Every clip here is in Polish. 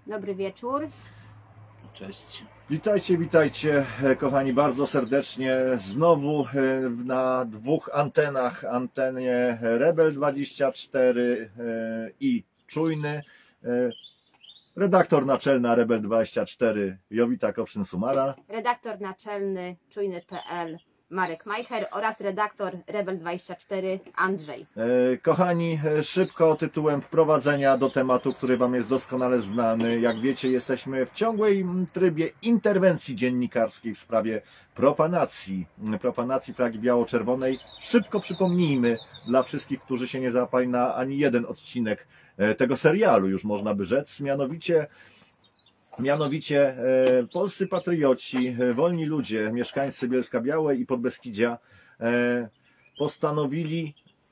Dobry wieczór. Cześć. Witajcie, witajcie kochani bardzo serdecznie. Znowu na dwóch antenach, antenie Rebel 24 i Czujny. Redaktor naczelna Rebel 24 Jowita Kowszyn-Sumara. Redaktor naczelny czujny.pl Marek Majcher oraz redaktor Rebel 24 Andrzej. Kochani, szybko tytułem wprowadzenia do tematu, który Wam jest doskonale znany. Jak wiecie, jesteśmy w ciągłym trybie interwencji dziennikarskiej w sprawie profanacji flagi biało-czerwonej. Szybko przypomnijmy dla wszystkich, którzy się nie załapali na ani jeden odcinek tego serialu, już można by rzec, mianowicie polscy patrioci, wolni ludzie, mieszkańcy Bielska-Białej i Podbeskidzia postanowili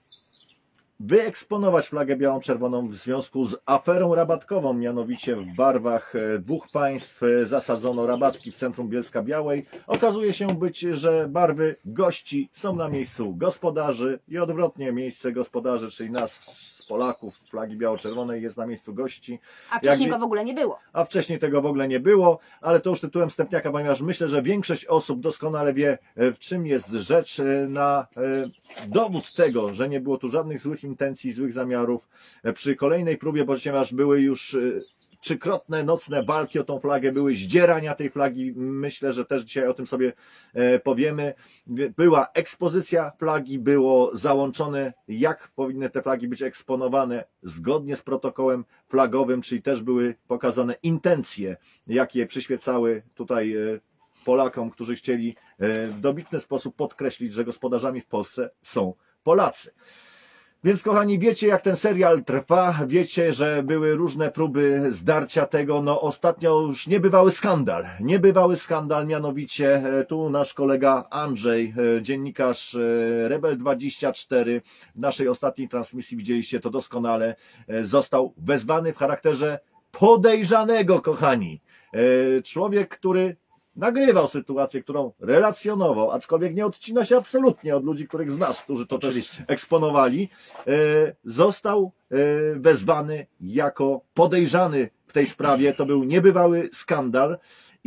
wyeksponować flagę białą-czerwoną w związku z aferą rabatkową, mianowicie w barwach dwóch państw zasadzono rabatki w centrum Bielska-Białej. Okazuje się być, że barwy gości są na miejscu gospodarzy i odwrotnie, miejsce gospodarzy, czyli nas, Polaków, flagi biało-czerwonej jest na miejscu gości. A wcześniej go w ogóle nie było. A wcześniej tego w ogóle nie było, ale to już tytułem wstępniaka, ponieważ myślę, że większość osób doskonale wie, w czym jest rzecz. Na dowód tego, że nie było tu żadnych złych intencji, złych zamiarów, przy kolejnej próbie, ponieważ były już trzykrotne nocne walki o tą flagę, były zdzierania tej flagi, myślę, że też dzisiaj o tym sobie powiemy. Była ekspozycja flagi, było załączone, jak powinny te flagi być eksponowane zgodnie z protokołem flagowym, czyli też były pokazane intencje, jakie przyświecały tutaj Polakom, którzy chcieli w dobitny sposób podkreślić, że gospodarzami w Polsce są Polacy. Więc kochani, wiecie jak ten serial trwa, wiecie, że były różne próby zdarcia tego, no ostatnio już niebywały skandal, mianowicie tu nasz kolega Andrzej, dziennikarz Rebel 24, w naszej ostatniej transmisji widzieliście to doskonale, został wezwany w charakterze podejrzanego, kochani. Człowiek, który nagrywał sytuację, którą relacjonował, aczkolwiek nie odcina się absolutnie od ludzi, których znasz, którzy to też eksponowali, został wezwany jako podejrzany w tej sprawie. To był niebywały skandal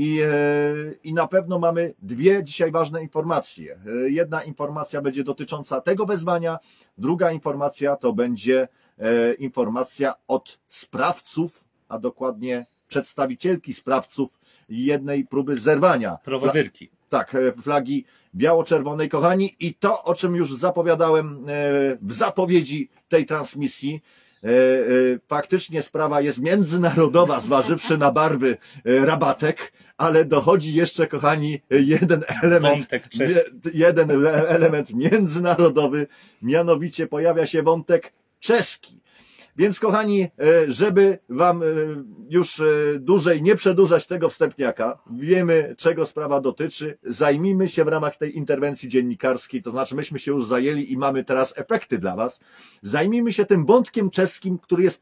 i na pewno mamy dwie dzisiaj ważne informacje. Jedna informacja będzie dotycząca tego wezwania, druga informacja to będzie informacja od sprawców, a dokładnie przedstawicielki sprawców jednej próby zerwania. Prowodyrki. Tak, flagi biało-czerwonej, kochani. I to, o czym już zapowiadałem w zapowiedzi tej transmisji, faktycznie sprawa jest międzynarodowa, zważywszy na barwy rabatek, ale dochodzi jeszcze, kochani, jeden element międzynarodowy, mianowicie pojawia się wątek czeski. Więc kochani, żeby Wam już dłużej nie przedłużać tego wstępniaka, wiemy czego sprawa dotyczy, zajmijmy się w ramach tej interwencji dziennikarskiej, to znaczy myśmy się już zajęli i mamy teraz efekty dla Was, zajmijmy się tym wątkiem czeskim, który jest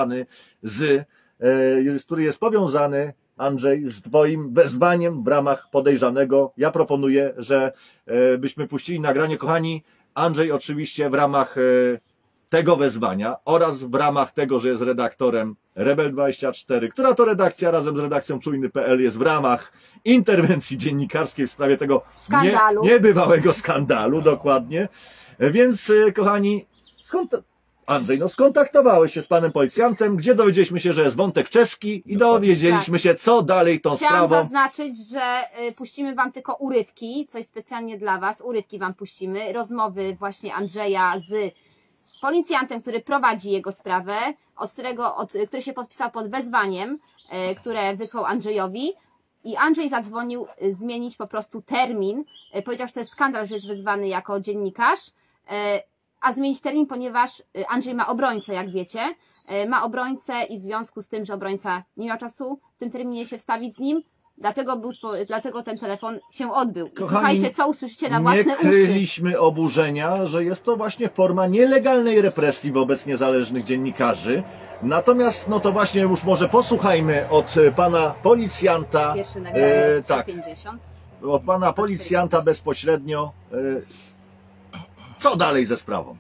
powiązany, Andrzej, z Twoim wezwaniem w ramach podejrzanego. Ja proponuję, że byśmy puścili nagranie, kochani. Andrzej oczywiście w ramach tego wezwania oraz w ramach tego, że jest redaktorem Rebel 24, która to redakcja razem z redakcją Czujny.pl jest w ramach interwencji dziennikarskiej w sprawie tego niebywałego skandalu, dokładnie. Więc kochani, Andrzej, skontaktowałeś się z panem policjantem, gdzie dowiedzieliśmy się, że jest wątek czeski i dowiedzieliśmy się, co dalej tą sprawą. Chciałam zaznaczyć, że puścimy Wam tylko urywki, coś specjalnie dla Was, urywki Wam puścimy, rozmowy właśnie Andrzeja z policjantem, który prowadzi jego sprawę, który się podpisał pod wezwaniem, które wysłał Andrzejowi. I Andrzej zadzwonił zmienić po prostu termin. Powiedział, że to jest skandal, że jest wezwany jako dziennikarz, a zmienić termin, ponieważ Andrzej ma obrońcę, jak wiecie. Ma obrońcę i w związku z tym, że obrońca nie miał czasu w tym terminie się wstawić z nim, dlatego ten telefon się odbył. Kochani, słuchajcie, co usłyszycie na własne uszy. Nie kryliśmy oburzenia, że jest to właśnie forma nielegalnej represji wobec niezależnych dziennikarzy. Natomiast, no to właśnie już może posłuchajmy od pana policjanta. Pierwsze nagranie, 350. Od pana policjanta bezpośrednio. Co dalej ze sprawą?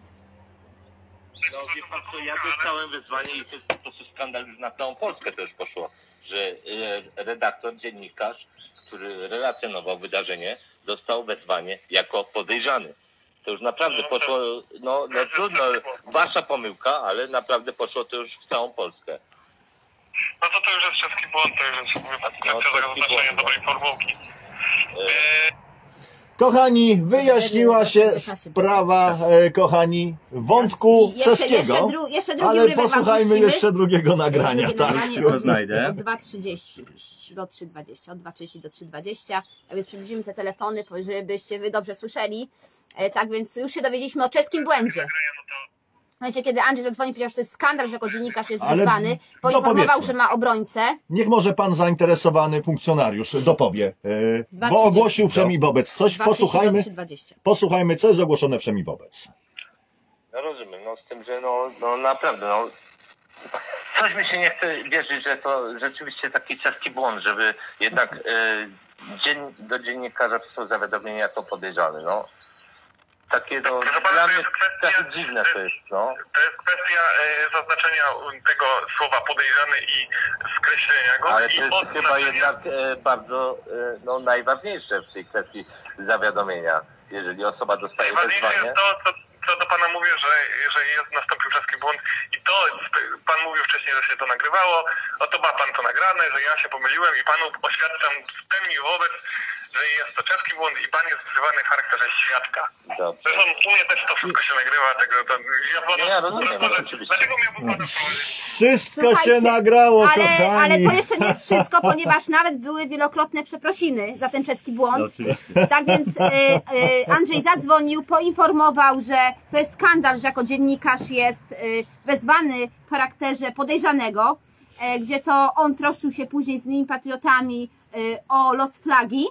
No wie pan co, ja dostałem wezwanie i to jest po prostu skandal, już na całą Polskę to już poszło. że redaktor, dziennikarz, który relacjonował wydarzenie, dostał wezwanie jako podejrzany. To już naprawdę poszło, no trudno, wasza pomyłka, ale naprawdę poszło to już w całą Polskę. No to już jest czeski błąd, to już jest kwestia zaznaczenia dobrej formułki. Kochani, wyjaśniła się sprawa, kochani, wątku czeskiego, jeszcze drugi ale urywek wam posłuchajmy puścimy. jeszcze drugiego nagrania, Drugie tak. nagranie Go znajdę. Od 2.30 do 3.20. Od 2.30 do 3.20. A więc przybliżymy te telefony, żebyście wy dobrze słyszeli. Tak więc już się dowiedzieliśmy o czeskim błędzie. Słuchajcie, kiedy Andrzej zadzwonił, powiedział, że to jest skandal, że jako dziennikarz jest Ale wezwany, poinformował, dopowiedzmy. że ma obrońcę. Niech może pan zainteresowany funkcjonariusz dopowie, bo 2:30. ogłosił Przemi Wobec coś, 2.30 posłuchajmy, do 3.20. posłuchajmy, co jest ogłoszone Przemi Wobec. No rozumiem, no z tym, że no naprawdę, no coś mi się nie chce wierzyć, że to rzeczywiście taki czeski błąd, żeby jednak do dziennikarza przysłał zawiadomienie jako podejrzany, no. Takie no, dla mnie takie dziwne to jest, no. To jest kwestia zaznaczenia tego słowa podejrzany i skreślenia go. Ale i to jest chyba odznaczenia- jednak bardzo no, najważniejsze w tej kwestii zawiadomienia. Jeżeli osoba dostaje Najważniejsze wezwanie. jest to, co do pana mówię, że nastąpił czeski błąd i to pan mówił wcześniej, że się to nagrywało, oto ma pan to nagrane, że ja się pomyliłem i panu oświadczam w pełni wobec, że jest to czeski błąd i pan jest wzywany w charakterze świadka. Dobrze. Zresztą u mnie też to wszystko się nagrywa, tego to ja panu, Nie, ja rozumiem, może, oczywiście. dlaczego miałbym panu prowadzić? Wszystko się Słuchajcie, nagrało, ale kochani. to jeszcze nie jest wszystko, ponieważ nawet były wielokrotne przeprosiny za ten czeski błąd. No, oczywiście. Tak więc Andrzej zadzwonił, poinformował, że to jest skandal, że jako dziennikarz jest wezwany w charakterze podejrzanego, gdzie to on troszczył się później z innymi patriotami o los flagi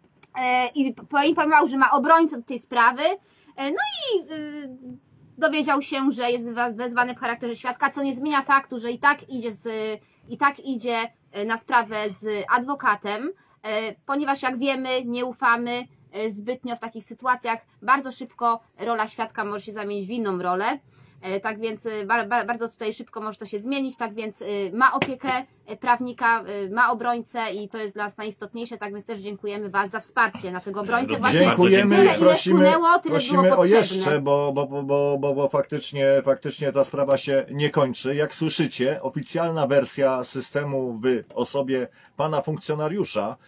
i poinformował, że ma obrońcę do tej sprawy. No i dowiedział się, że jest wezwany w charakterze świadka, co nie zmienia faktu, że i tak idzie na sprawę z adwokatem, ponieważ jak wiemy, nie ufamy zbytnio w takich sytuacjach. Bardzo szybko rola świadka może się zamienić w inną rolę. Tak więc bardzo tutaj szybko może to się zmienić, tak więc ma opiekę prawnika, ma obrońcę i to jest dla nas najistotniejsze, tak więc też dziękujemy Was za wsparcie na tego obrońcę. Również Właśnie Dziękujemy, tyle, ile prosimy, wpłynęło, tyle prosimy było o potrzebne. jeszcze, bo faktycznie ta sprawa się nie kończy. Jak słyszycie, oficjalna wersja systemu w osobie pana funkcjonariusza,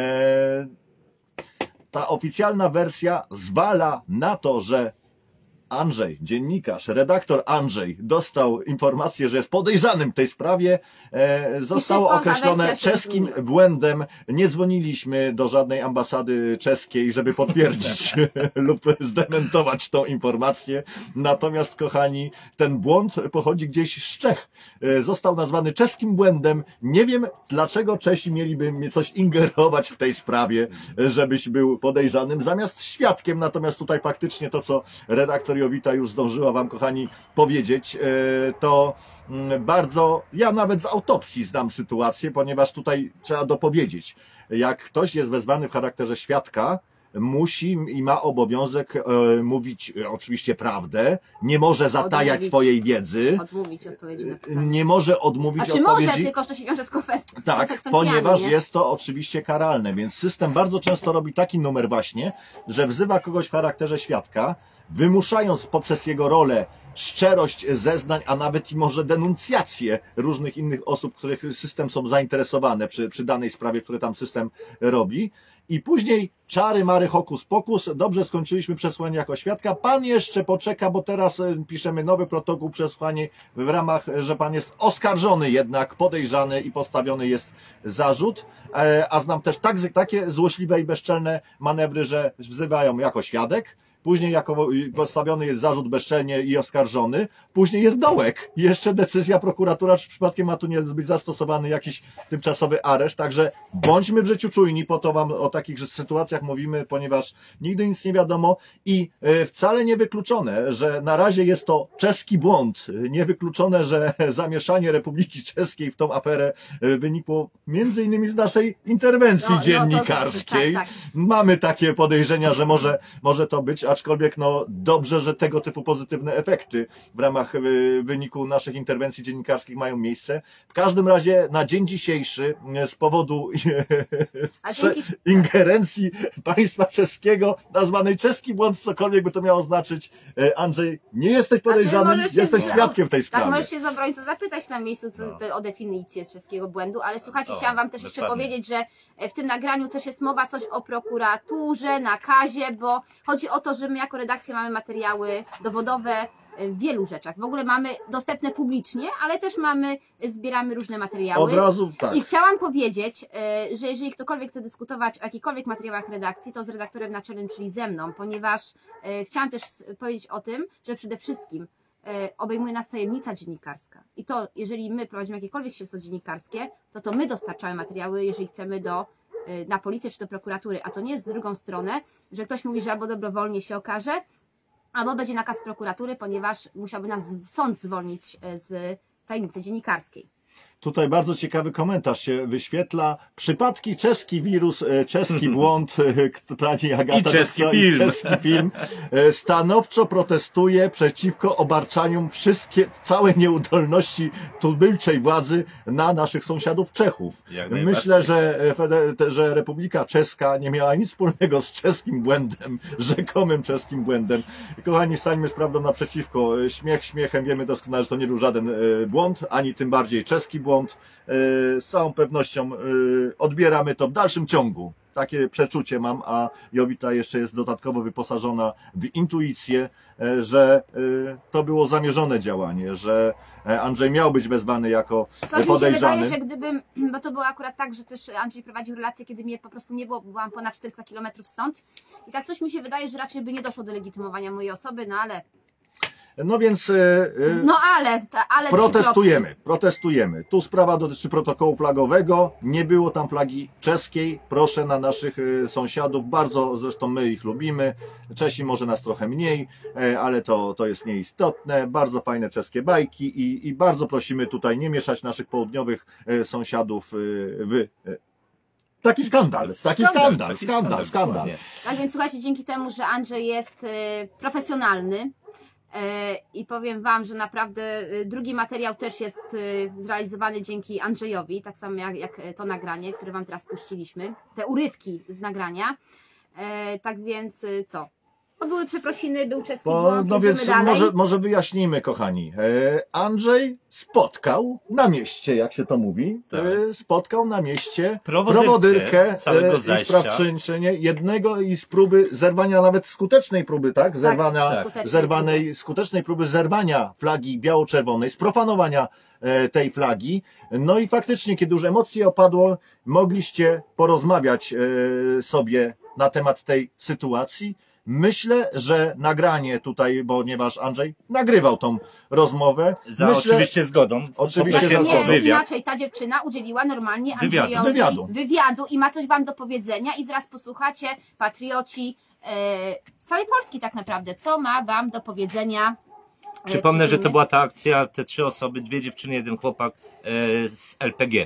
ta oficjalna wersja zwala na to, że Andrzej, dziennikarz, redaktor Andrzej dostał informację, że jest podejrzanym w tej sprawie. Zostało szybko ta określone wersja się czeskim zmieniła. błędem. Nie dzwoniliśmy do żadnej ambasady czeskiej, żeby potwierdzić lub zdementować tą informację. Natomiast, kochani, ten błąd pochodzi gdzieś z Czech. Został nazwany czeskim błędem. Nie wiem, dlaczego Czesi mieliby coś ingerować w tej sprawie, żebyś był podejrzanym zamiast świadkiem. Natomiast tutaj faktycznie to, co redaktor Jowita już zdążyła Wam, kochani, powiedzieć, to bardzo, ja nawet z autopsji znam sytuację, ponieważ tutaj trzeba dopowiedzieć, jak ktoś jest wezwany w charakterze świadka, musi i ma obowiązek mówić oczywiście prawdę, nie może zatajać Odmówić. swojej wiedzy, Odmówić odpowiedzi na pytanie. nie może odmówić A czy może, odpowiedzi. tylko że to się wiąże z Tak, konsekwencjami, ponieważ nie? jest to oczywiście karalne, więc system bardzo często robi taki numer właśnie, że wzywa kogoś w charakterze świadka, wymuszając poprzez jego rolę szczerość zeznań, a nawet i może denuncjację różnych innych osób, których system są zainteresowane przy danej sprawie, które tam system robi. I później czary, mary, hokus pokus, dobrze skończyliśmy przesłanie jako świadka, pan jeszcze poczeka, bo teraz piszemy nowy protokół przesłanie w ramach, że pan jest oskarżony jednak, podejrzany i postawiony jest zarzut, a znam też takie złośliwe i bezczelne manewry, że wzywają jako świadek, później jako postawiony jest zarzut bezczelnie i oskarżony, później jest dołek. Jeszcze decyzja prokuratura, czy przypadkiem ma tu nie być zastosowany jakiś tymczasowy areszt. Także bądźmy w życiu czujni, po to Wam o takich sytuacjach mówimy, ponieważ nigdy nic nie wiadomo i wcale niewykluczone, że na razie jest to czeski błąd. Niewykluczone, że zamieszanie Republiki Czeskiej w tą aferę wynikło między innymi z naszej interwencji No, dziennikarskiej. tak. Mamy takie podejrzenia, że może to być, aczkolwiek no dobrze, że tego typu pozytywne efekty w ramach wyniku naszych interwencji dziennikarskich mają miejsce. W każdym razie na dzień dzisiejszy z powodu ingerencji państwa czeskiego, nazwanej czeski błąd, cokolwiek by to miało znaczyć, Andrzej, nie jesteś podejrzany, jesteś świadkiem tej sprawy. Tak, możesz się z obrońcą zapytać na miejscu o definicję czeskiego błędu, ale słuchajcie, chciałam wam też jeszcze powiedzieć, że w tym nagraniu też jest mowa coś o prokuraturze, nakazie, bo chodzi o to, że my jako redakcja mamy materiały dowodowe w wielu rzeczach. W ogóle mamy dostępne publicznie, ale też zbieramy różne materiały. Od razu tak. I chciałam powiedzieć, że jeżeli ktokolwiek chce dyskutować o jakichkolwiek materiałach redakcji, to z redaktorem naczelnym, czyli ze mną, ponieważ chciałam też powiedzieć o tym, że przede wszystkim obejmuje nas tajemnica dziennikarska. I to, jeżeli my prowadzimy jakiekolwiek śledztwo dziennikarskie, to my dostarczamy materiały, jeżeli chcemy na policję czy do prokuratury, a to nie jest z drugą stronę, że ktoś mówi, że albo dobrowolnie się okaże, albo będzie nakaz prokuratury, ponieważ musiałby nas sąd zwolnić z tajemnicy dziennikarskiej. Tutaj bardzo ciekawy komentarz się wyświetla. Przypadki, czeski wirus, czeski błąd, pani Agata. I czeski film. Czeski film. Stanowczo protestuje przeciwko obarczaniu całej nieudolności tubylczej władzy na naszych sąsiadów Czechów. Myślę, że Republika Czeska nie miała nic wspólnego z czeskim błędem, rzekomym czeskim błędem. Kochani, stańmy z prawdą naprzeciwko. Śmiech śmiechem, wiemy doskonale, że to nie był żaden błąd, ani tym bardziej czeski błąd. Z całą pewnością odbieramy to w dalszym ciągu. Takie przeczucie mam, a Jowita jeszcze jest dodatkowo wyposażona w intuicję, że to było zamierzone działanie, że Andrzej miał być wezwany jako podejrzany. Mi się wydaje, że gdybym, bo to było akurat tak, że też Andrzej prowadził relację, kiedy mnie po prostu nie było, byłam ponad 400 km stąd i tak coś mi się wydaje, że raczej by nie doszło do legitymowania mojej osoby, no ale... No więc ale protestujemy. Tu sprawa dotyczy protokołu flagowego. Nie było tam flagi czeskiej. Proszę na naszych sąsiadów. Bardzo zresztą my ich lubimy. Czesi może nas trochę mniej, ale to jest nieistotne. Bardzo fajne czeskie bajki i bardzo prosimy tutaj nie mieszać naszych południowych sąsiadów w taki skandal. Tak więc słuchajcie, dzięki temu, że Andrzej jest profesjonalny, i powiem wam, że naprawdę drugi materiał też jest zrealizowany dzięki Andrzejowi, tak samo jak to nagranie, które wam teraz puściliśmy, te urywki z nagrania. Tak więc co? Były przeprosiny, był czeski błąd, no więc dalej. może wyjaśnijmy, kochani. Andrzej spotkał na mieście, jak się to mówi, spotkał na mieście prowodyrkę całego i zajścia. sprawczynię jednego i z próby zerwania, nawet skutecznej próby, tak? Skutecznej próby zerwania flagi biało-czerwonej, sprofanowania tej flagi. No i faktycznie, kiedy już emocje opadło, mogliście porozmawiać sobie na temat tej sytuacji. Myślę, że nagranie tutaj, ponieważ Andrzej nagrywał tą rozmowę. Oczywiście zgodą. Nie, inaczej, ta dziewczyna udzieliła normalnie Andrzejowi wywiadu i ma coś wam do powiedzenia i zaraz posłuchacie, patrioci z całej Polski tak naprawdę, co ma wam do powiedzenia. Przypomnę, że to była ta akcja, te 3 osoby, 2 dziewczyny, 1 chłopak z LPG.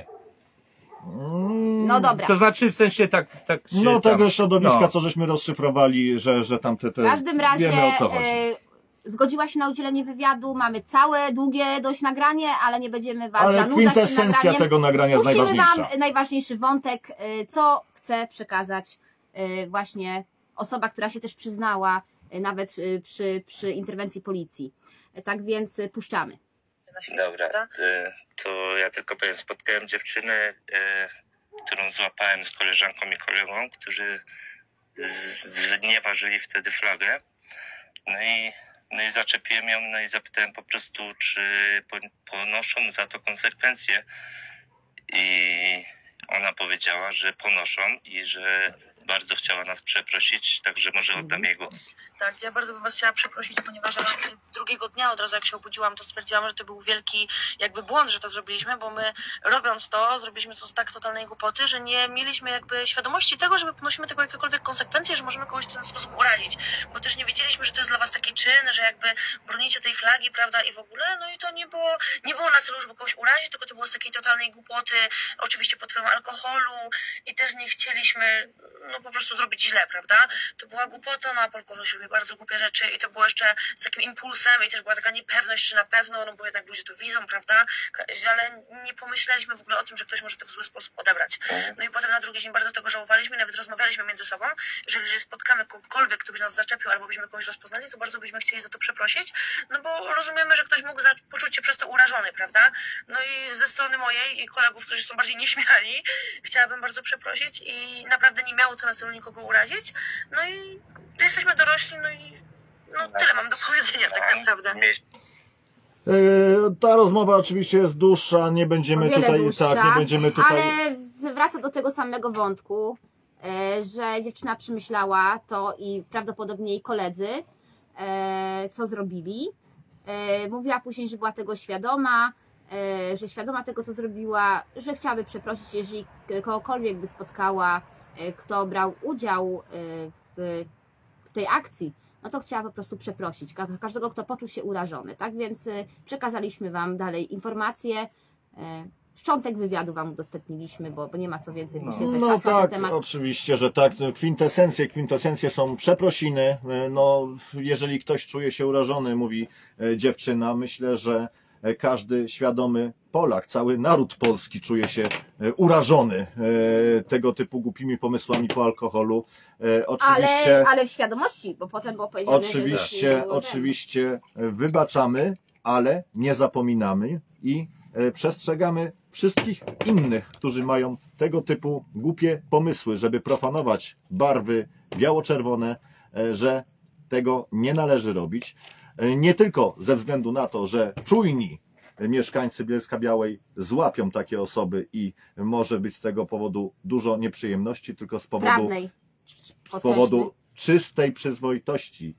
No dobra. To znaczy w sensie tak no tego środowiska, co żeśmy rozszyfrowali, że tam te w każdym razie wiemy, o co chodzi. Zgodziła się na udzielenie wywiadu, mamy całe, długie dość nagranie, ale nie będziemy was zanudzać tym kwintesencja tego nagrania jest najważniejsza. Wam najważniejszy wątek, co chce przekazać właśnie osoba, która się też przyznała nawet przy interwencji policji. Tak więc puszczamy. Dobra, to ja tylko powiem, spotkałem dziewczynę, którą złapałem z koleżanką i kolegą, którzy znieważyli wtedy flagę. No i zaczepiłem ją, no i zapytałem po prostu, czy ponoszą za to konsekwencje. I ona powiedziała, że ponoszą i że bardzo chciała nas przeprosić, także może oddam jej głos. Tak, ja bardzo bym was chciała przeprosić, ponieważ drugiego dnia od razu jak się obudziłam, to stwierdziłam, że to był wielki jakby błąd, że to zrobiliśmy, bo my robiąc to, zrobiliśmy to z tak totalnej głupoty, że nie mieliśmy jakby świadomości tego, że my ponosimy tego jakiekolwiek konsekwencje, że możemy kogoś w ten sposób urazić, bo też nie wiedzieliśmy, że to jest dla was taki czyn, że jakby bronicie tej flagi, prawda, i w ogóle, no i to nie było na celu, żeby kogoś urazić, tylko to było z takiej totalnej głupoty, oczywiście pod wpływem alkoholu i też nie chcieliśmy, no po prostu zrobić źle, prawda? To była głupota, no a po alkoholu się robi bardzo głupie rzeczy i to było jeszcze z takim impulsem i też była taka niepewność, czy na pewno, no bo jednak ludzie to widzą, prawda? Ale nie pomyśleliśmy w ogóle o tym, że ktoś może to w zły sposób odebrać. No i potem na drugi dzień bardzo tego żałowaliśmy, nawet rozmawialiśmy między sobą, że jeżeli spotkamy kogokolwiek, kto by nas zaczepił albo byśmy kogoś rozpoznali, to bardzo byśmy chcieli za to przeprosić, no bo rozumiemy, że ktoś mógł poczuć się przez to urażony, prawda? No i ze strony mojej i kolegów, którzy są bardziej nieśmiali, chciałabym bardzo przeprosić i naprawdę nie miało to na celu nikogo urazić. No i jesteśmy dorośli, no i tyle mam do powiedzenia tak naprawdę. Ta rozmowa oczywiście jest dłuższa, nie będziemy tutaj, dłuższa, tak, nie będziemy tutaj. Ale wraca do tego samego wątku, że dziewczyna przemyślała to i prawdopodobnie jej koledzy, co zrobili. Mówiła później, że była tego świadoma, że świadoma tego, co zrobiła, że chciałaby przeprosić, jeżeli kogokolwiek by spotkała, kto brał udział w tej akcji, no to chciała po prostu przeprosić każdego, kto poczuł się urażony, tak? Więc przekazaliśmy Wam dalej informacje. Szczątek wywiadu Wam udostępniliśmy, bo nie ma co więcej poświęcać No czasu na tak, ten temat. oczywiście, że tak. Kwintesencje są przeprosiny. No, jeżeli ktoś czuje się urażony, mówi dziewczyna, myślę, że każdy świadomy Polak, cały naród polski czuje się urażony tego typu głupimi pomysłami po alkoholu. Oczywiście, Ale w świadomości, bo potem było powiedziane, że oczywiście wybaczamy, ale nie zapominamy i przestrzegamy wszystkich innych, którzy mają tego typu głupie pomysły, żeby profanować barwy biało-czerwone, że tego nie należy robić. Nie tylko ze względu na to, że czujni mieszkańcy Bielska-Białej złapią takie osoby i może być z tego powodu dużo nieprzyjemności, tylko z powodu czystej przyzwoitości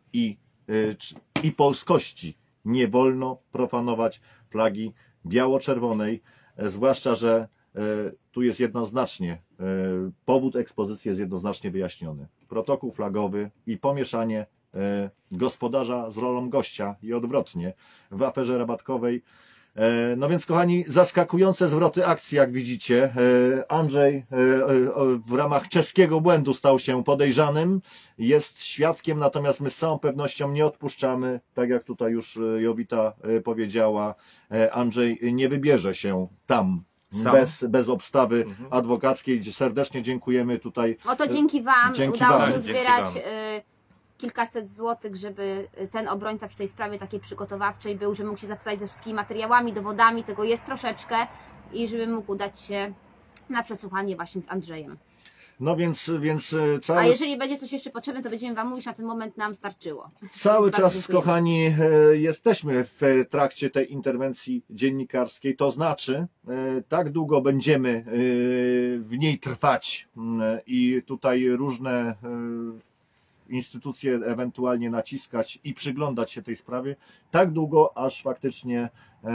i polskości. Nie wolno profanować flagi biało-czerwonej, zwłaszcza, że tu jest jednoznacznie, powód ekspozycji jest jednoznacznie wyjaśniony. Protokół flagowy i pomieszanie gospodarza z rolą gościa i odwrotnie w aferze rabatkowej. No więc kochani, zaskakujące zwroty akcji, jak widzicie. Andrzej w ramach czeskiego błędu stał się podejrzanym, jest świadkiem, natomiast my z całą pewnością nie odpuszczamy, tak jak tutaj już Jowita powiedziała, Andrzej nie wybierze się tam bez obstawy adwokackiej. Serdecznie dziękujemy tutaj. Oto dzięki Wam udało się uzbierać Wam. kilkaset złotych, żeby ten obrońca przy tej sprawie takiej przygotowawczej był, że mógł się zapytać ze wszystkimi materiałami, dowodami, tego jest troszeczkę i żeby mógł udać się na przesłuchanie właśnie z Andrzejem. No więc A jeżeli będzie coś jeszcze potrzebne, to będziemy Wam mówić, na ten moment nam starczyło. cały Bardzo czas, dziękujemy. kochani, jesteśmy w trakcie tej interwencji dziennikarskiej, to znaczy tak długo będziemy w niej trwać i tutaj różne instytucje ewentualnie naciskać i przyglądać się tej sprawie, tak długo, aż faktycznie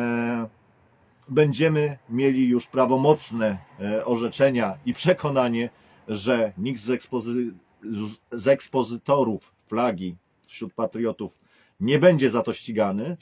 będziemy mieli już prawomocne orzeczenia i przekonanie, że nikt z ekspozytorów flagi wśród patriotów nie będzie za to ścigany,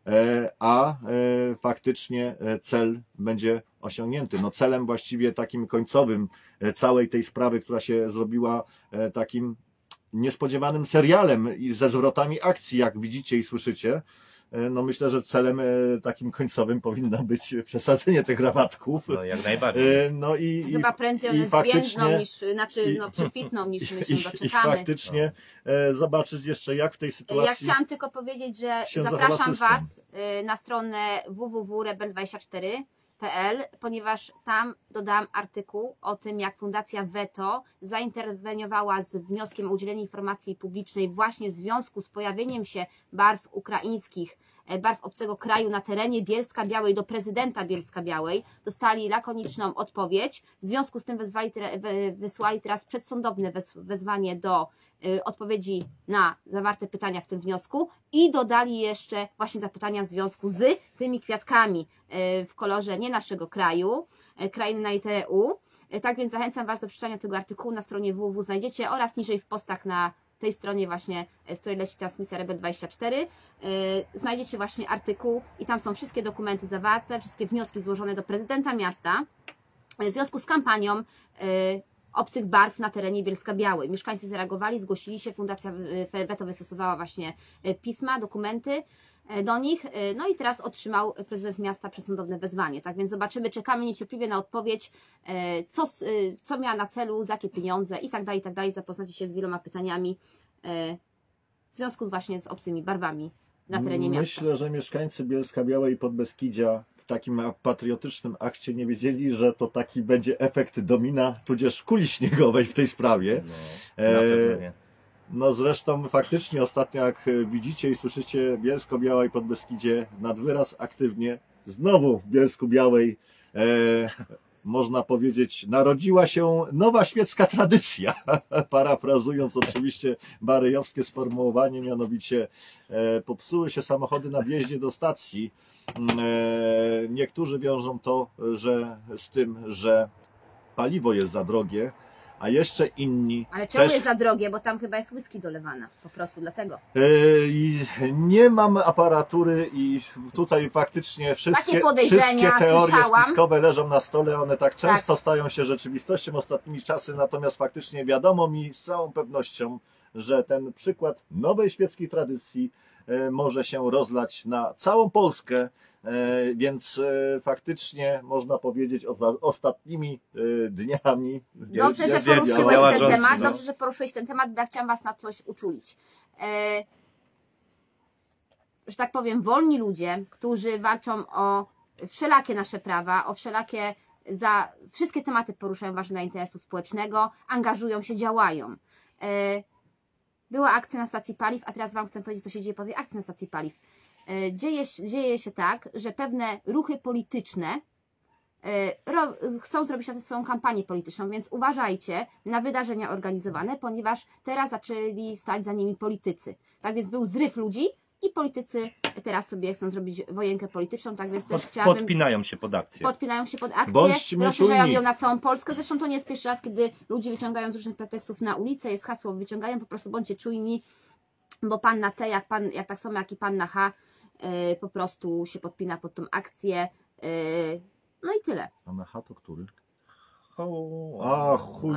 a faktycznie cel będzie osiągnięty. No celem właściwie takim końcowym całej tej sprawy, która się zrobiła takim niespodziewanym serialem i ze zwrotami akcji, jak widzicie i słyszycie, no myślę, że celem takim końcowym powinno być przesadzenie tych rabatków. No jak najbardziej. No Chyba prędzej one zwiędną niż, przekwitną niż my się doczekamy. I faktycznie zobaczyć jeszcze, jak w tej sytuacji. Ja chciałam tylko powiedzieć, że się zapraszam zachowa system. Was na stronę www.rebel24.pl, ponieważ tam dodałam artykuł o tym, jak Fundacja Veto zainterweniowała z wnioskiem o udzielenie informacji publicznej właśnie w związku z pojawieniem się barw ukraińskich barw obcego kraju na terenie Bielska-Białej do prezydenta Bielska-Białej. Dostali lakoniczną odpowiedź. W związku z tym wysłali teraz przedsądowne wezwanie do odpowiedzi na zawarte pytania w tym wniosku i dodali jeszcze właśnie zapytania w związku z tymi kwiatkami w kolorze nie naszego kraju, krainy na literę U. Tak więc zachęcam Was do przeczytania tego artykułu na stronie www znajdziecie oraz niżej w postach na tej stronie właśnie, z której leci transmisja Rebel24, znajdziecie właśnie artykuł i tam są wszystkie dokumenty zawarte, wszystkie wnioski złożone do prezydenta miasta w związku z kampanią obcych barw na terenie Bielska-Białej. Mieszkańcy zareagowali, zgłosili się, Fundacja Veto wystosowała właśnie pisma, dokumenty do nich, no i teraz otrzymał prezydent miasta przesądowne wezwanie. Tak więc zobaczymy, czekamy niecierpliwie na odpowiedź, co miała na celu, za jakie pieniądze i tak dalej, zapoznacie się z wieloma pytaniami w związku właśnie z obcymi barwami na terenie miasta. Myślę, że mieszkańcy Bielska-Białej i Podbeskidzia w takim patriotycznym akcie nie wiedzieli, że to taki będzie efekt domina, tudzież kuli śniegowej w tej sprawie. No, na pewno nie. No zresztą faktycznie ostatnio, jak widzicie i słyszycie, Bielsko-Biała i Podbeskidzie nad wyraz aktywnie, znowu w Bielsku-Białej można powiedzieć, narodziła się nowa świecka tradycja, parafrazując oczywiście baryjowskie sformułowanie, mianowicie popsuły się samochody na wjeździe do stacji. Niektórzy wiążą to z tym, że paliwo jest za drogie, a jeszcze inni... Ale czemu też... jest za drogie? Bo tam chyba jest whisky dolewana. Po prostu dlatego. Nie mam aparatury i tutaj faktycznie wszystkie teorie słyszałam. spiskowe leżą na stole. One tak często stają się rzeczywistością ostatnimi czasy, natomiast faktycznie wiadomo mi z całą pewnością, że ten przykład nowej świeckiej tradycji może się rozlać na całą Polskę, więc faktycznie można powiedzieć ostatnimi dniami. Dobrze, że poruszyłeś ten temat, bo ja chciałam Was na coś uczulić. Że tak powiem, wolni ludzie, którzy walczą o wszelakie nasze prawa, o wszelakie, wszystkie tematy poruszają ważne dla interesu społecznego, angażują się, działają. Była akcja na stacji paliw, a teraz Wam chcę powiedzieć, co się dzieje po tej akcji na stacji paliw. Dzieje się tak, że pewne ruchy polityczne chcą zrobić na tę swoją kampanię polityczną, więc uważajcie na wydarzenia organizowane, ponieważ teraz zaczęli stać za nimi politycy. Tak więc był zryw ludzi i politycy teraz sobie chcą zrobić wojenkę polityczną, tak więc też chciałabym... Podpinają się pod akcję. Rozszerzają ją na całą Polskę. Zresztą to nie jest pierwszy raz, kiedy ludzie wyciągają z różnych pretekstów na ulicę, jest hasło, wyciągają, po prostu bądźcie czujni, bo pan na T, jak tak samo jak i pan na H, po prostu się podpina pod tą akcję. No i tyle. A na H to który? A chuj.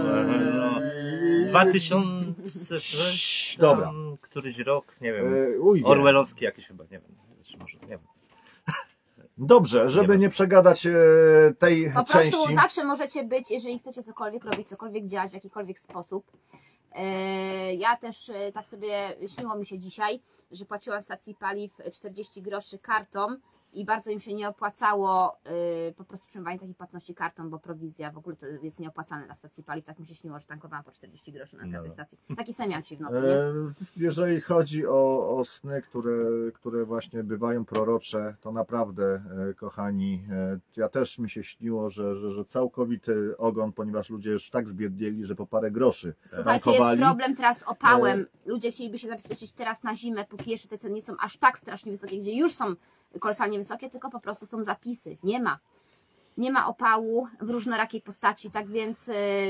2006, dobra. Któryś rok, nie wiem. Orwellowski jakiś chyba, nie wiem. Może, nie wiem. Dobrze, żeby nie przegadać tej po części. Po prostu zawsze możecie być, jeżeli chcecie cokolwiek robić, cokolwiek działać w jakikolwiek sposób. Ja też tak sobie śniło mi się dzisiaj, że płaciłam stacji paliw 40 groszy kartą i bardzo im się nie opłacało po prostu przyjmowanie takiej płatności kartą, bo prowizja w ogóle to jest nieopłacane na stacji paliw. Tak mi się śniło, że tankowałam po 40 groszy na każdej stacji. Taki sam miałam dzisiaj w nocy, nie? Jeżeli chodzi o sny, które właśnie bywają prorocze, to naprawdę, kochani, ja też mi się śniło, że całkowity ogon, ponieważ ludzie już tak zbiednieli, że po parę groszy Słuchajcie, tankowali. jest problem teraz z opałem. Ludzie chcieliby się zabezpieczyć teraz na zimę, póki jeszcze te ceny nie są aż tak strasznie wysokie, gdzie już są kolosalnie wysokie, tylko po prostu są zapisy. Nie ma opału w różnorakiej postaci, tak więc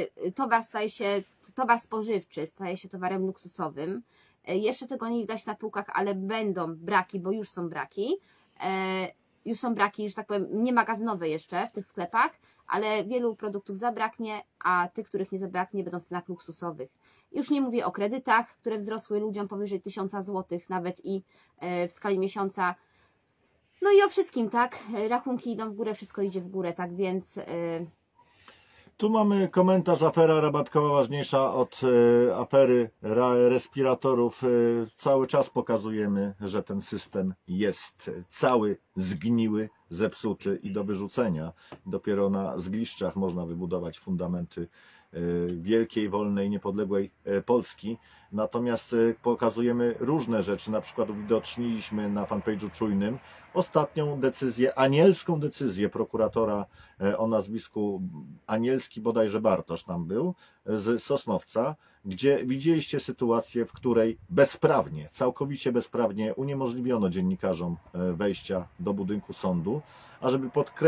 towar spożywczy staje się towarem luksusowym. Jeszcze tego nie widać na półkach, ale będą braki, bo już są braki. Już są braki, że tak powiem, nie magazynowe jeszcze w tych sklepach, ale wielu produktów zabraknie, a tych, których nie zabraknie, będą w cenach luksusowych. Już nie mówię o kredytach, które wzrosły ludziom powyżej 1000 zł, nawet i w skali miesiąca. No i o wszystkim, tak? Rachunki idą w górę, wszystko idzie w górę, tak więc... Tu mamy komentarz, afera rabatkowa ważniejsza od afery respiratorów. Cały czas pokazujemy, że ten system jest cały zgniły, zepsuty i do wyrzucenia. Dopiero na zgliszczach można wybudować fundamenty wielkiej, wolnej, niepodległej Polski. Natomiast pokazujemy różne rzeczy, na przykład uwidoczniliśmy na fanpage'u Czujnym ostatnią decyzję, anielską decyzję prokuratora o nazwisku Anielski, bodajże Bartosz tam był, z Sosnowca, gdzie widzieliście sytuację, w której bezprawnie, całkowicie bezprawnie uniemożliwiono dziennikarzom wejścia do budynku sądu, a żeby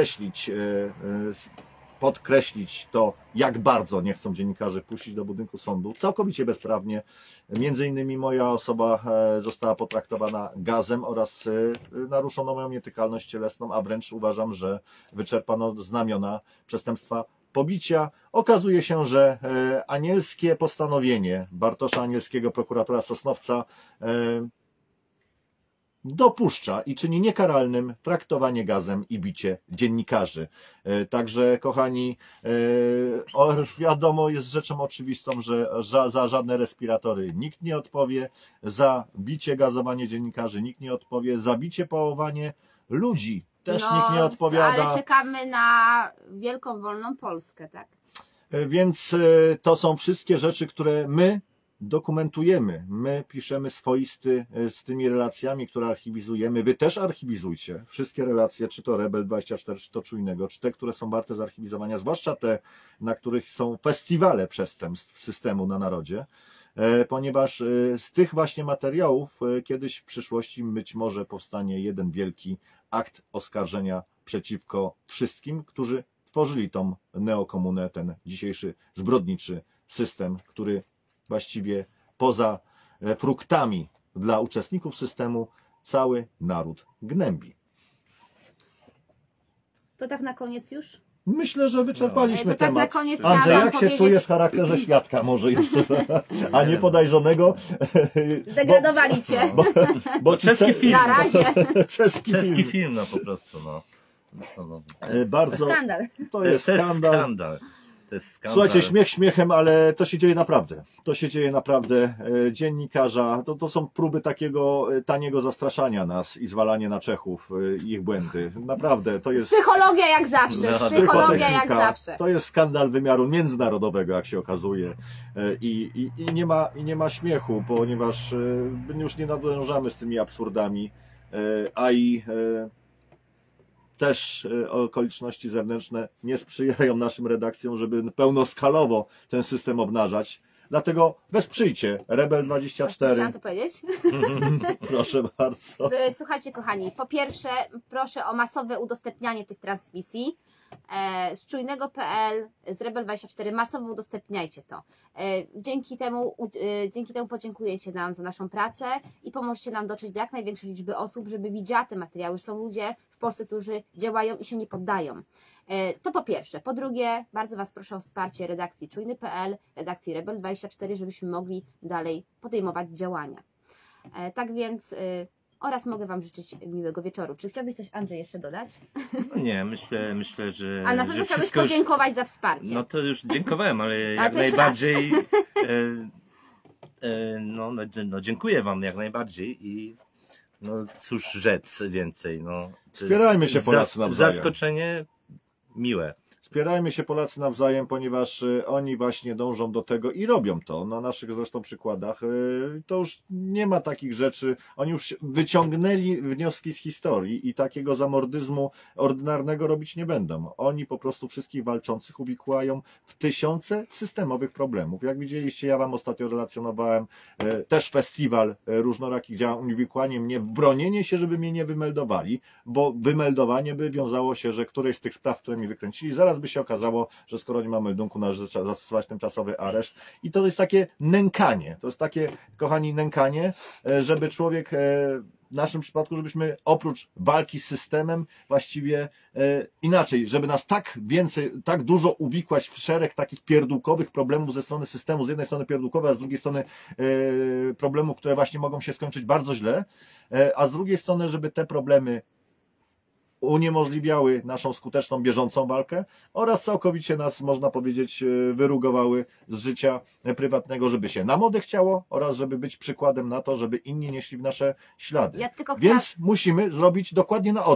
podkreślić to, jak bardzo nie chcą dziennikarze puścić do budynku sądu, całkowicie bezprawnie. Między innymi moja osoba została potraktowana gazem oraz naruszono moją nietykalność cielesną, a wręcz uważam, że wyczerpano znamiona przestępstwa pobicia. Okazuje się, że anielskie postanowienie Bartosza Anielskiego, prokuratora Sosnowca, dopuszcza i czyni niekaralnym traktowanie gazem i bicie dziennikarzy. Także, kochani, wiadomo, jest rzeczą oczywistą, że za żadne respiratory nikt nie odpowie, za bicie, gazowanie dziennikarzy nikt nie odpowie, za bicie, pałowanie ludzi też nikt nie odpowiada. Ale czekamy na wielką, wolną Polskę, tak? Więc to są wszystkie rzeczy, które my dokumentujemy. My piszemy swoisty z tymi relacjami, które archiwizujemy. Wy też archiwizujcie wszystkie relacje, czy to Rebel24, czy to Czujnego, czy te, które są warte zarchiwizowania, zwłaszcza te, na których są festiwale przestępstw systemu na narodzie, ponieważ z tych właśnie materiałów kiedyś w przyszłości być może powstanie jeden wielki akt oskarżenia przeciwko wszystkim, którzy tworzyli tą neokomunę, ten dzisiejszy zbrodniczy system, który właściwie poza fruktami dla uczestników systemu cały naród gnębi. To tak na koniec już? Myślę, że wyczerpaliśmy To tak temat. na koniec Andrzej, chciałam jak się powiedzieć- czujesz w charakterze świadka może jeszcze, a nie podejrzanego? Zdegradowali cię. Bo Czeski film. Na razie. Czeski Czeski film. film, no po prostu, no. Bardzo, Skandal. to jest skandal. To jest skandal. Słuchajcie, śmiech śmiechem, ale to się dzieje naprawdę. To się dzieje naprawdę. Dziennikarza, to są próby takiego taniego zastraszania nas i zwalanie na Czechów ich błędy. Naprawdę, to jest... Psychologia jak zawsze. No, Psychologia jak Technika. zawsze. To jest skandal wymiaru międzynarodowego, jak się okazuje. I nie ma śmiechu, ponieważ już nie nadążamy z tymi absurdami, a i też okoliczności zewnętrzne nie sprzyjają naszym redakcjom, żeby pełnoskalowo ten system obnażać. Dlatego wesprzyjcie Rebel24. Chciałam to powiedzieć. Proszę bardzo. Słuchajcie, kochani, po pierwsze proszę o masowe udostępnianie tych transmisji z czujnego.pl, z Rebel24, masowo udostępniajcie to. Dzięki temu podziękujecie nam za naszą pracę i pomożecie nam dotrzeć do jak największej liczby osób, żeby widziała te materiały. Są ludzie w Polsce, którzy działają i się nie poddają. To po pierwsze. Po drugie, bardzo Was proszę o wsparcie redakcji czujny.pl, redakcji Rebel24, żebyśmy mogli dalej podejmować działania. Tak więc oraz mogę Wam życzyć miłego wieczoru. Czy chciałbyś coś, Andrzej, jeszcze dodać? No nie, myślę, że... Ale na że pewno chciałbyś wszystko już- podziękować za wsparcie. No to już dziękowałem, ale jak to jeszcze najbardziej... No dziękuję Wam jak najbardziej i no cóż rzec więcej. No, to Wspierajmy jest się Polacy nawzajem. Zaskoczenie miłe. Wspierajmy się Polacy nawzajem, ponieważ oni właśnie dążą do tego i robią to. Na naszych zresztą przykładach to już nie ma takich rzeczy. Oni już wyciągnęli wnioski z historii i takiego zamordyzmu ordynarnego robić nie będą. Oni po prostu wszystkich walczących uwikłają w tysiące systemowych problemów. Jak widzieliście, ja Wam ostatnio relacjonowałem też festiwal różnorakich działań, uwikłanie mnie w bronienie się, żeby mnie nie wymeldowali, bo wymeldowanie by wiązało się, że któreś z tych spraw, które mi wykręcili, zaraz by się okazało, że skoro nie ma meldunku, należy zastosować tymczasowy areszt. I to jest takie nękanie. To jest takie, kochani, nękanie, żeby człowiek, w naszym przypadku, żebyśmy oprócz walki z systemem właściwie inaczej, żeby nas tak dużo uwikłać w szereg takich pierdółkowych problemów ze strony systemu, z jednej strony pierdółkowe, a z drugiej strony problemów, które właśnie mogą się skończyć bardzo źle, a z drugiej strony, żeby te problemy uniemożliwiały naszą skuteczną, bieżącą walkę oraz całkowicie nas, można powiedzieć, wyrugowały z życia prywatnego, żeby się nam odechciało oraz żeby być przykładem na to, żeby inni nieśli w nasze ślady. Ja tylko Więc musimy zrobić dokładnie na odwrót.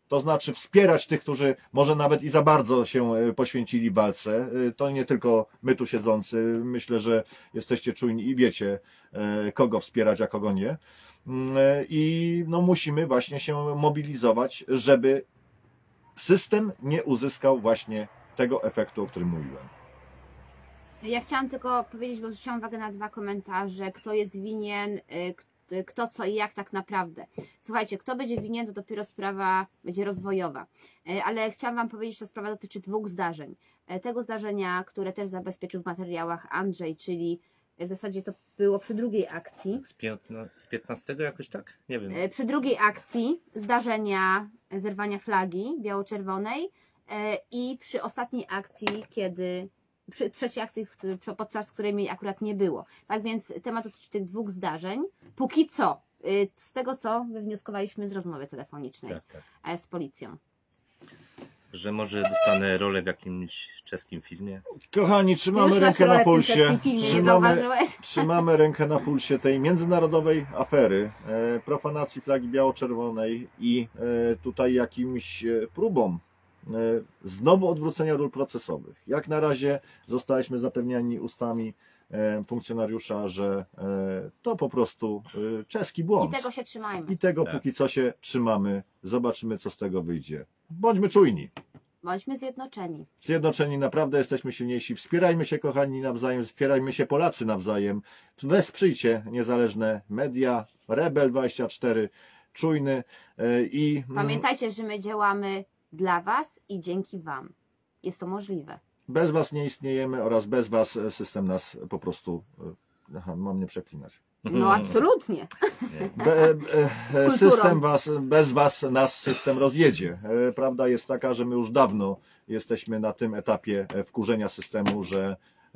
To znaczy wspierać tych, którzy może nawet i za bardzo się poświęcili walce. To nie tylko my tu siedzący. Myślę, że jesteście czujni i wiecie, kogo wspierać, a kogo nie. I no, musimy właśnie się mobilizować, żeby system nie uzyskał właśnie tego efektu, o którym mówiłem. Ja chciałam tylko powiedzieć, bo zwróciłam uwagę na 2 komentarze, kto jest winien, kto co i jak tak naprawdę. Słuchajcie, kto będzie winien, to dopiero sprawa będzie rozwojowa. Ale chciałam Wam powiedzieć, że ta sprawa dotyczy 2 zdarzeń. Tego zdarzenia, które też zabezpieczył w materiałach Andrzej, czyli w zasadzie to było przy drugiej akcji. Z 15 jakoś tak? Nie wiem. Przy drugiej akcji zdarzenia zerwania flagi biało-czerwonej i przy ostatniej akcji, przy trzeciej akcji, podczas której mnie akurat nie było. Tak więc temat dotyczy tych 2 zdarzeń. Póki co, z tego co wywnioskowaliśmy z rozmowy telefonicznej Tak. z policją. Że może dostanę rolę w jakimś czeskim filmie. Kochani, Ty trzymamy już masz rękę rolę na w tym pulsie. czeskim filmie, nie zauważyłeś? Trzymamy rękę na pulsie tej międzynarodowej afery profanacji flagi biało-czerwonej i tutaj jakimś próbom znowu odwrócenia ról procesowych. Jak na razie zostaliśmy zapewniani ustami funkcjonariusza, że to po prostu czeski błąd. I tego się trzymajmy. I tego Tak. póki co się trzymamy. Zobaczymy, co z tego wyjdzie. Bądźmy czujni. Bądźmy zjednoczeni. Zjednoczeni naprawdę jesteśmy silniejsi. Wspierajmy się, kochani, nawzajem. Wspierajmy się, Polacy, nawzajem. Wesprzyjcie niezależne media. Rebel24, czujny i... Pamiętajcie, że my działamy dla Was i dzięki Wam. Jest to możliwe. Bez Was nie istniejemy oraz bez Was system nas po prostu... Aha, mam nie przeklinać. No absolutnie. System bez Was nas system rozjedzie. Prawda jest taka, że my już dawno jesteśmy na tym etapie wkurzenia systemu, że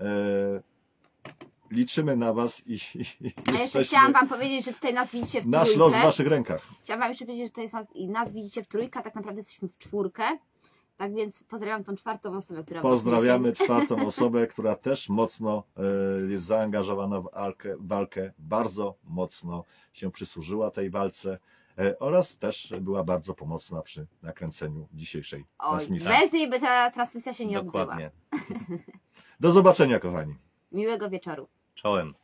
liczymy na Was i A jeszcze chciałam Wam powiedzieć, że tutaj nas widzicie w trójkę. nasz los w Waszych rękach. Chciałam Wam jeszcze powiedzieć, że tutaj nas widzicie w trójkę, a tak naprawdę jesteśmy w 4. Tak więc pozdrawiam tą 4. osobę, która Pozdrawiamy 4. osobę, która też mocno jest zaangażowana w walkę, bardzo mocno się przysłużyła tej walce oraz też była bardzo pomocna przy nakręceniu dzisiejszej Oj, transmisji. bez niej by ta transmisja się nie odbyła. Dokładnie. Do zobaczenia, kochani. Miłego wieczoru. Czołem.